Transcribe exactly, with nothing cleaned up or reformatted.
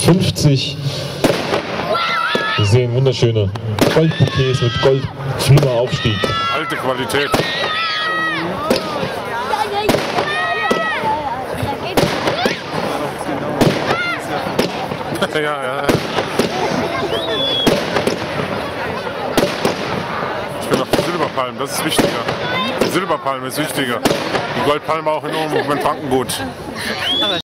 fünfzig. Wir sehen wunderschöne Goldbouquets mit Goldflimmeraufstieg. Alte Qualität. Ja, ja. Ich bin auf die Silberpalme, das ist wichtiger. Die Silberpalme ist wichtiger. Die Goldpalme auch in Frankengut.